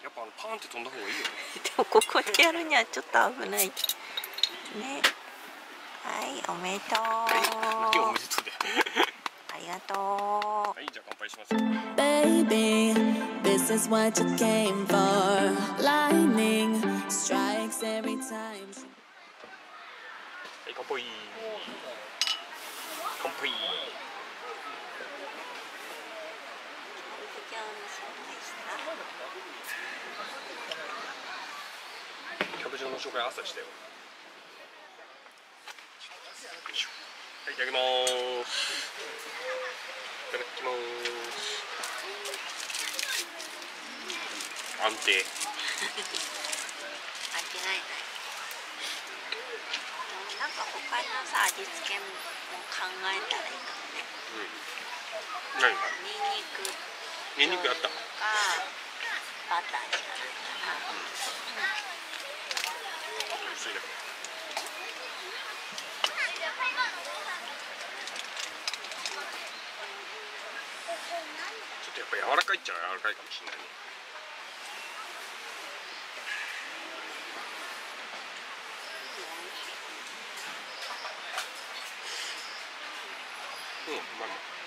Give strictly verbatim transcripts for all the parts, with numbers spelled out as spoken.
やっぱあのパーンって飛んだ方がいいよね。 でもここでやるにはちょっと危ないね。はい、おめでとう。 何おめでとうで。 ありがとう。 はい、じゃあ乾杯しますよ。 Baby, this is what you came for. Lightning strikes every time. はい、乾杯。乾杯。キャベツの紹介朝したよ。はい、いただきます。いただきます。安定。 飽きないね。なんか他のさ味付けも考えたらいいかもね。 うん。何？ ニンニク。 ニンニクやった。 かバターじゃないかな。うん。 薄いな。ちょっとやっぱ柔らかいっちゃ柔らかいかもしれないね。うん、うまい。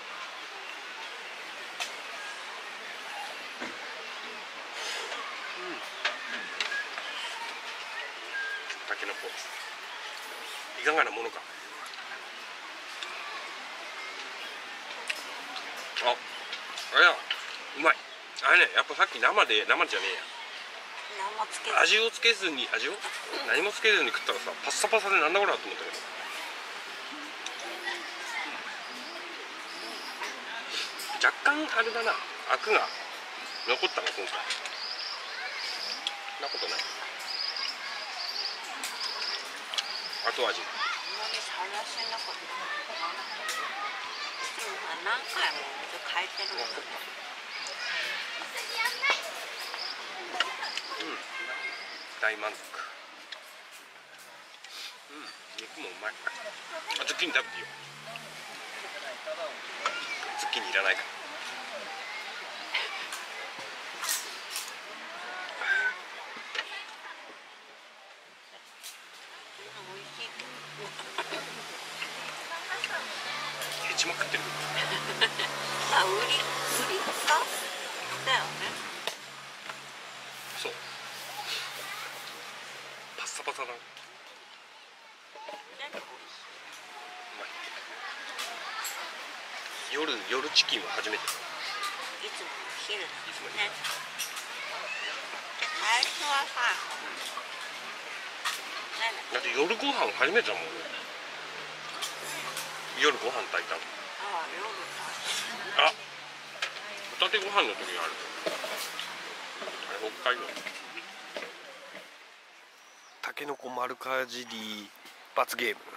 うん。タケノコ。いかがなものか。あ、あれや、うまい。あれね、やっぱさっき生で、生じゃねえや。 何もつけず。 味をつけずに、味を何もつけずに食ったらさ、パッサパサでなんだこれだと思ったけど。若干あれだな、アクが残ったな今回。そんなことない。後味。 あんまり探してなかった。でも何回も水変えてるもんね。 うん、大満足。うん、肉もうまい。あ、ズッキーニ食べていいよ。ズッキーニいらないから。 美味しい。 ヘチマ食ってる。 あ、売り売りかだよね。 そう。パッサパサだ。うまい。夜夜チキンは初めて。 いつも昼だいつもね。最初はさ、 だって夜ご飯初めてだもん。夜ご飯炊いたの。 ああ、夜あ、ホタテご飯の時がある。あれ北海道。タケノコ丸かじり罰ゲーム。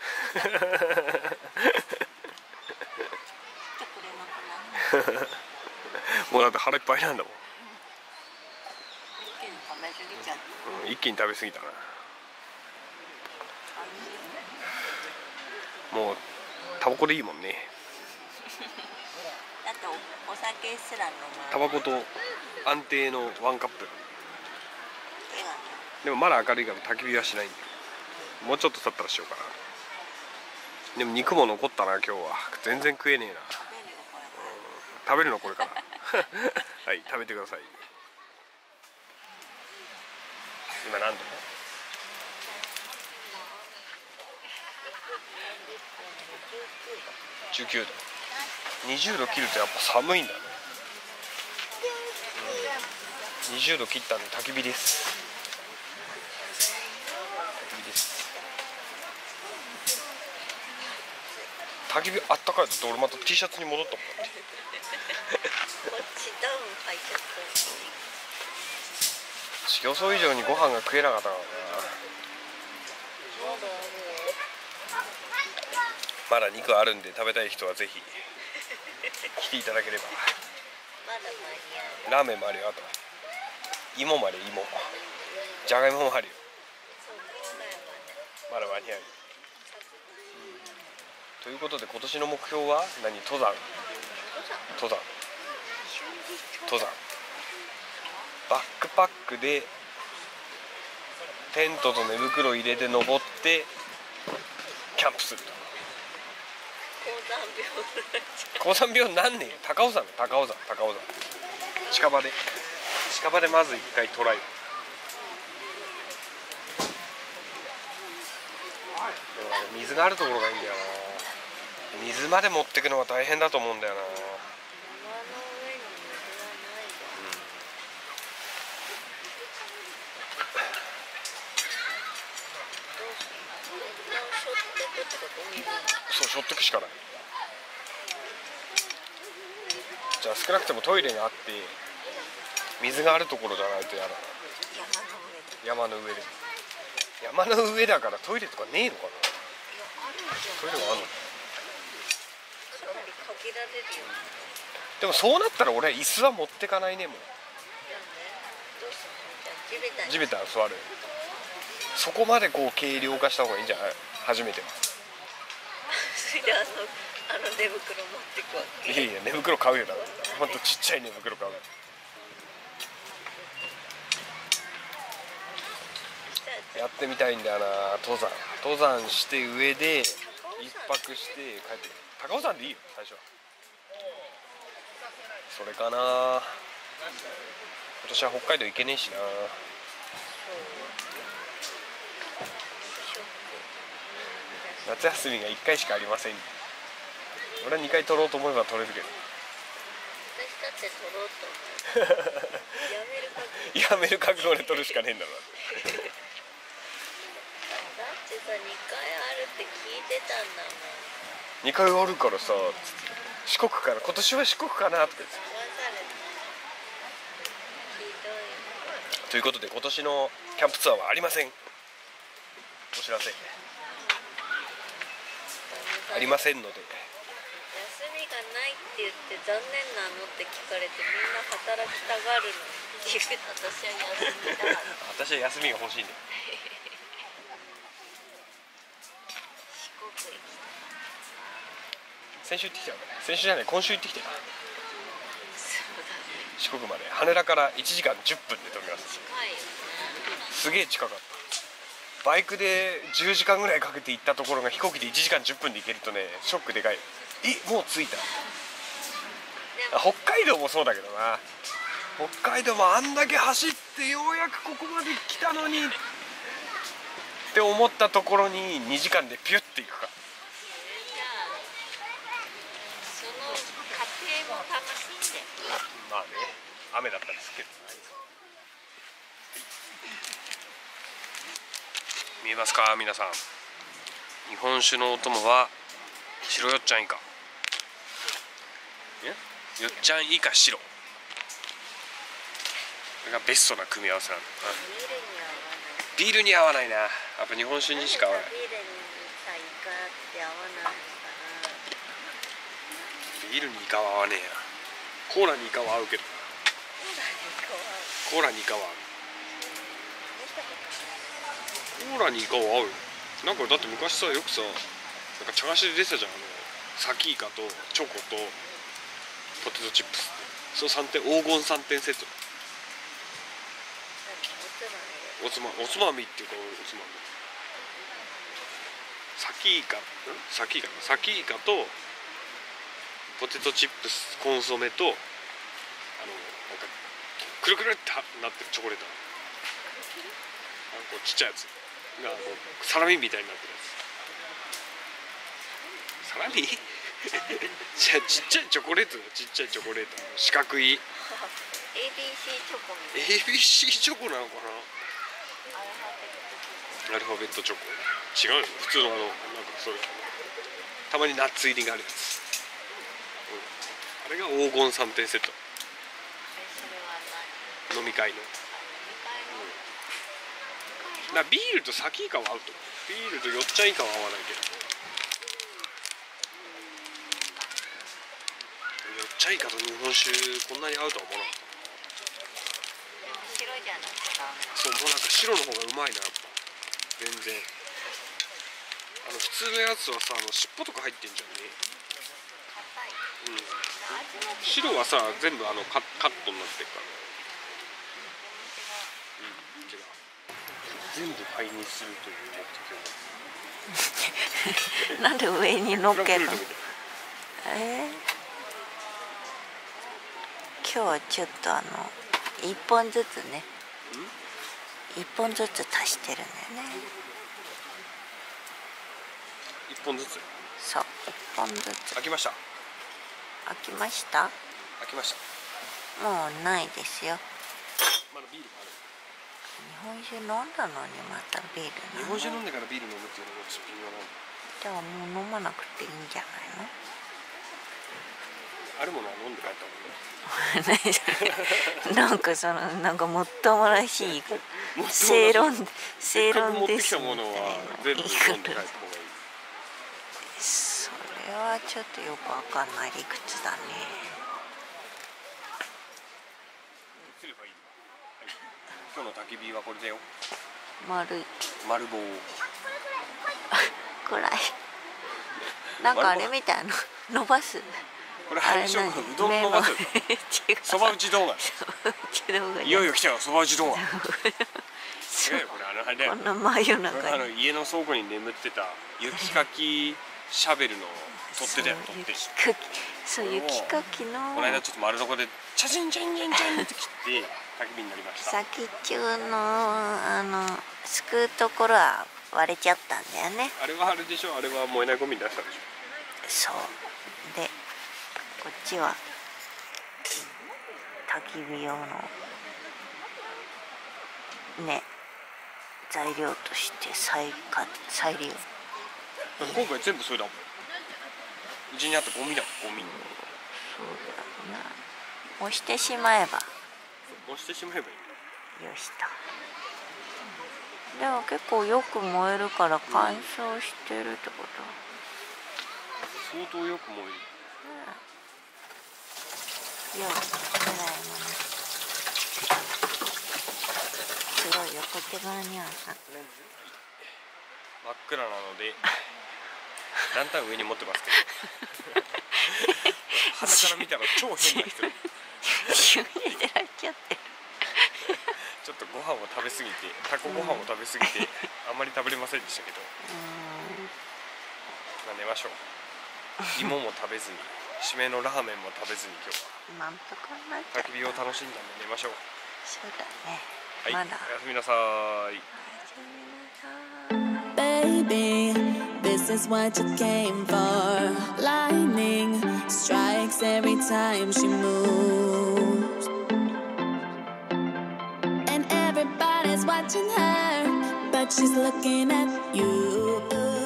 もうだって腹いっぱいなんだもん。 一気に食べ過ぎちゃった。 うん、一気に食べ過ぎたな。もうタバコでいいもんね。 だってお、お酒すら飲まない。 タバコと安定のワンカップ。 手がね。 でもまだ明るいから焚き火はしないんだよ。もうちょっと経ったらしようかな。でも肉も残ったな今日は。全然食えねえな。食べるのこれから。はい、食べてください。今何度？じゅうきゅうど。にじゅうど切るとやっぱ寒いんだね。うん、にじゅうど切ったんで焚き火です。焚き火です。焚き火あったかいと俺また T シャツに戻ったもん。 こっちダウン履いちゃった。 予想以上にご飯が食えなかったからな。まだ肉あるんで食べたい人はぜひ来ていただければ。 まだ間に合う。 ラーメンもあるよ。あと芋まで芋、じゃがいももあるよ。まだ間に合う。ということで今年の目標は何？登山登山登山バックパックでテントと寝袋を入れて登ってキャンプすると。高山病なんねえよ。高尾山だ、高尾山、高尾山。近場で近場でまず一回トライ。でもなんか水があるところがいいんだよな。水まで持ってくのが大変だと思うんだよな。そう、しょってくしかない。じゃあ少なくともトイレがあって水があるところじゃないとやだな。山の上で。山の上だからトイレとかねえのかな。トイレはあるのかな。でもそうなったら俺椅子は持ってかないね。もう地べた座る。そこまでこう軽量化した方がいいんじゃない。初めては。 それであのあの寝袋持ってくわけ。 いやいや、寝袋買うよ。だからほんとちっちゃい寝袋買う。やってみたいんだよな。登山登山して上で一泊して帰ってくる。高尾山でいいよ最初は。それかな。今年は北海道行けねえしな。夏休みがいっかいしかありません。俺はにかい取ろうと思えば取れるけど。 私だって取ろうと思う。 やめる覚悟で取るしかねえんだろ。 だってさ、にかいあるって聞いてたんだもん。 にかいあるからさ、四国から今年は四国かなって。 騙された。ひどい。 ということで今年のキャンプツアーはありません。お知らせありませんので。 休みがないって言って残念なのって聞かれて、みんな働きたがるのって言う。私は休みたい。 私は休みが欲しいんで。 四国行きたい。 先週行ってきたよ。先週じゃない、今週行ってきたよ。 そうだね。 四国まで羽田からいちじかんじゅっぷんで飛びます。 近いよね。 すげえ近かった。バイクでじゅうじかんぐらいかけて行ったところが飛行機でいちじかんじゅっぷんで行けるとね、ショックでかい。え、もう着いた。北海道もそうだけどな。北海道もあんだけ走ってようやくここまで来たのにって思ったところににじかんでピュッて行くか。 じゃあその過程も楽しんで。 まあね、雨だったんですけど。見えますか皆さん。日本酒のお供は白よっちゃん以下。よっちゃん以下白。これがベストな組み合わせなんだ。ビールに合わないな。やっぱ日本酒にしか合わない。 ビールにさ、イカって合わないのかな。 ビールにイカは合わねえや。コーラにイカは合うけど。コーラにイカは合う。コーラにイカは合うよ。なんかだって昔さ、よくさ、なんか茶菓子で出てたじゃん。あのサキイカとチョコとポテトチップス。そうさんてん、黄金さんてんセット。おつまみ、おつまみっていうか、おつまみ。サキイカ、んサキイカかサキイカとポテトチップス、コンソメと、あの、なんかくるくるってなってるチョコレート。あのこうちっちゃいやつがこうサラミみたいになってるやつ。サラミじゃちっちゃいチョコレートだよ。ちっちゃいチョコレート四角いエービーシー チョコみたいエービーシー チョコなのかな。アルファベットチョコ違うよ。普通のあのなんかそういうたまにナッツ入りがあるやつ、うん、あれが黄金さんてんセット。 それは何？ 飲み会のな。ビールとサキイカは合うと思う。ビールとよっちゃんイカは合わないけど、よっちゃんイカと日本酒こんなに合うとは思わなかった。 白じゃなくてダメ。 そう、もうなんか白の方がうまいなやっぱ。全然あの普通のやつはさ、あの尻尾とか入ってんじゃんね。 硬い。 うん、白はさ全部あのカカットになってるから。 全部灰にするという目的をなんで上に乗っけるの？ フランクフルトみたいえー、今日はちょっとあの一本ずつね、一本ずつ足してるんだよね。 一本ずつ。 そう、一本ずつ。 開きました。 開きました？ 開きました。 もうないですよ。 まだビールがある。 日本酒飲んだのにまたビールなの？ 日本酒飲んでからビール飲むっていうのがちょっと微妙なんで。 じゃあもう飲まなくていいんじゃないの？ あるものは飲んで帰ったもんね。 なんかそのなんかもっともらしい正論正論持ってですきたものは全部飲んで帰った方がいい。 それはちょっとよくわかんない理屈だね。 すればいい。今日の焚き火はこれだよ。 丸い丸棒。 くらい。なんかあれみたいな伸ばす。 これあれでしょ、うどん伸ばす。そば打ち動画。いよいよ来たよ、そば打ち動画。すごいこれあのあれだよ。 こんな真夜中あの家の倉庫に眠ってた雪かきシャベルの取っ手だよ、取っ手。 そう雪かきの。 この間ちょっと丸底でチャチンチャンチャンチャンって切って焚き火になりました。 先っちゅうのあのすくうところは割れちゃったんだよね。 あれはあれでしょ、あれは燃えないゴミに出したでしょ。 そうでこっちは焚き火用のね材料として再か再利用。 今回全部それだもん。うちにあったゴミだもん、ゴミ。 そうだよね。押してしまえば。 押してしまえばいい。 よしと。でも結構よく燃えるから乾燥してるってこと。 相当よく燃える。 うん、よくぐらいのね。すごいよ、こっち側にはさ。 真っ暗なのでランタン上に持ってますけど鼻から見たら超変な人。 急に出られちゃってる。 ちょっとご飯を食べ過ぎて、タコご飯を食べ過ぎて、あんまり食べれませんでしたけど、まあ寝ましょう。芋も食べずに、締めのラーメンも食べずに今日はなんとかなっちゃう。 焚き火を楽しんだんで寝ましょう。 そうだね。 はい、 まだ。 おやすみなさい。 Baby, this is what you came for. Lightning strikes every time she moves, and everybody's watching her, but she's looking at you.